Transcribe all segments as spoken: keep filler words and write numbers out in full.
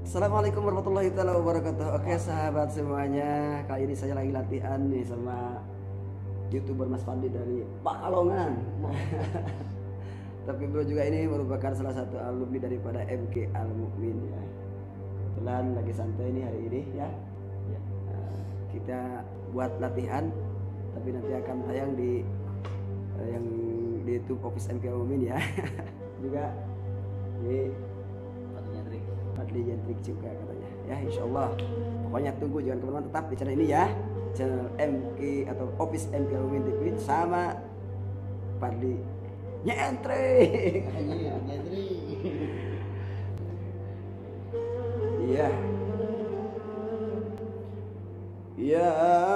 Assalamualaikum warahmatullahi taala wabarakatuh. Oke sahabat semuanya, kali ini saya lagi latihan nih sama YouTuber Mas Fadli dari Pakalongan. Tapi beliau juga ini merupakan salah satu alumni daripada M K Al Mukmin ya. Kebetulan lagi santai nih hari ini ya. Ya. Uh, kita buat latihan, tapi nanti akan tayang di uh, yang di YouTube Office M K Al Mukmin ya. Juga di Fadli Jentrik juga katanya ya, insyaallah. Pokoknya tunggu, jangan kemana-mana, tetap di channel ini ya, channel M K atau Office M K Al Mukmin T V sama Fadli Jentrik. Iya. Ya.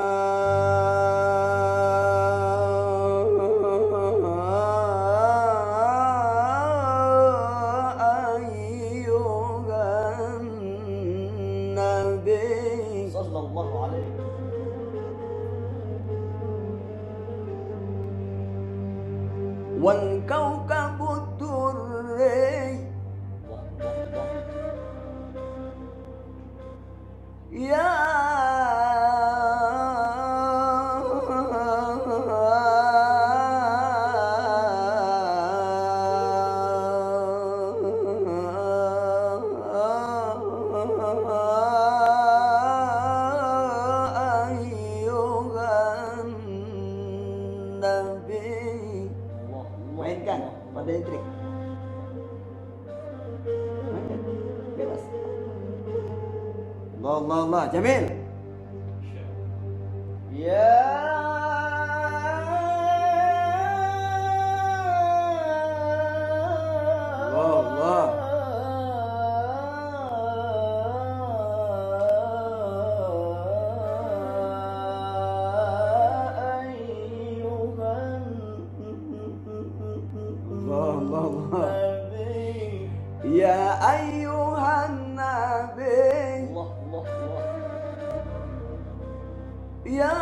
Wal kawkabu durri ya ayyuhan nabi. Mainkan pada trik. Mainkan. Bebas. Allah Allah Allah. Jamil. Ya. Allah Allah. Allah Allah. Ya ayyuhan nabi. Allah Allah Allah. Ya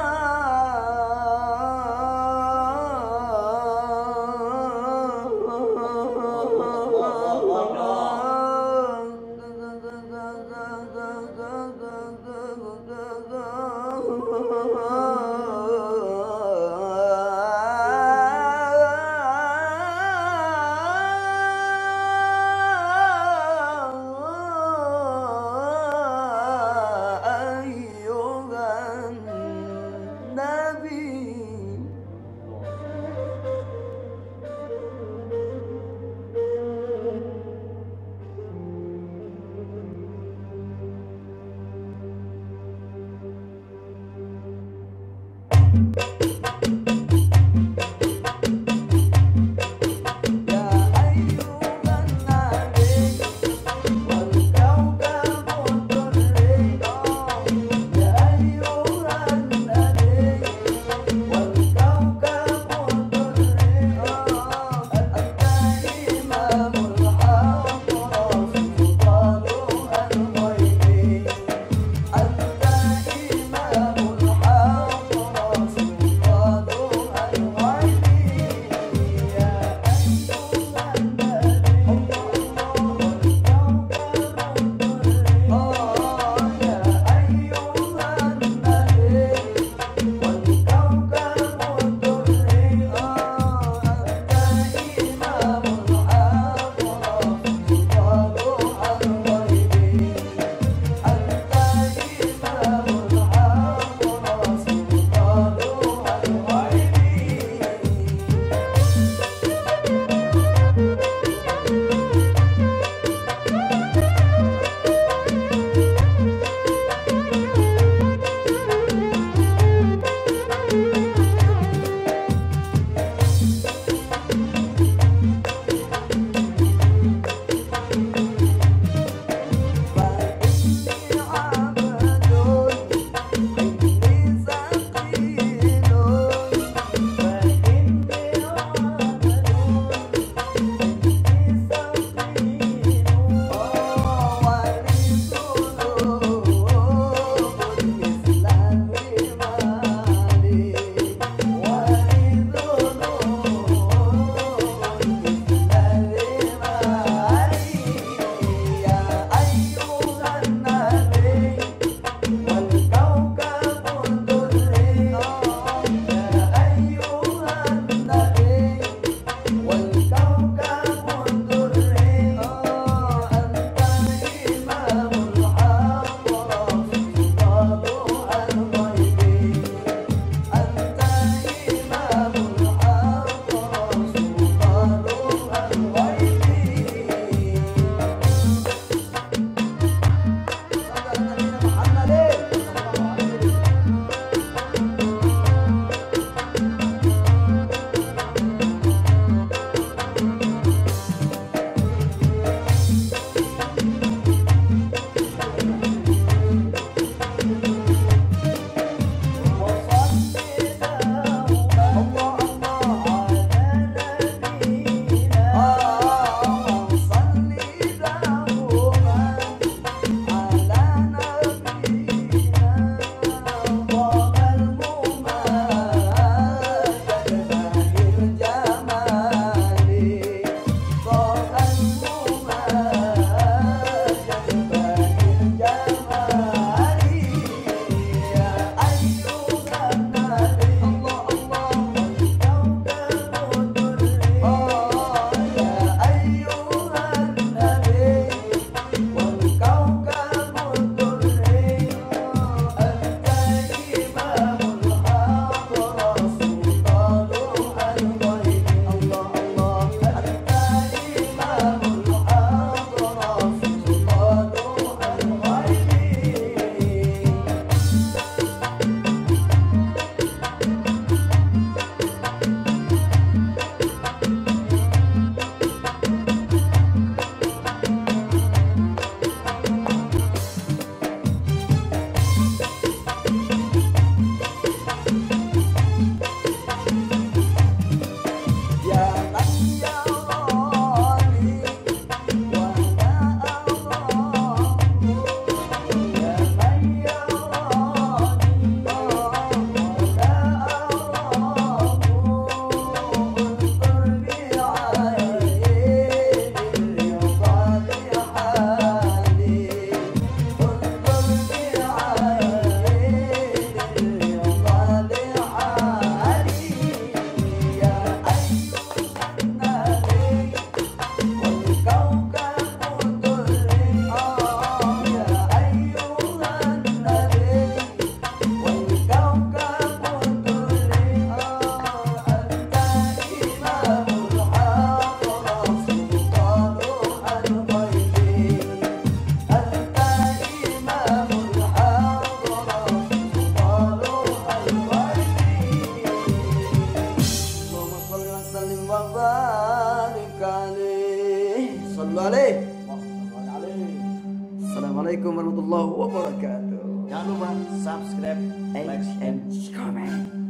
warahmatullahi wabarakatuh. Wassalamualaikum. Assalamualaikum warahmatullahi wabarakatuh. Jangan lupa subscribe, like, and comment.